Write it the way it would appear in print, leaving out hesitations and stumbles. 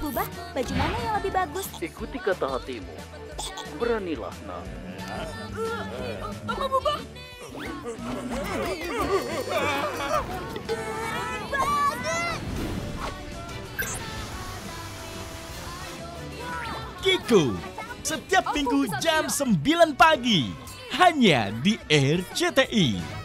Bubah, baju mana yang lebih bagus? Ikuti kata hatimu. Beranilah, nak. Apa Bubah? Kiko, setiap minggu jam 9 pagi, hanya di RCTI.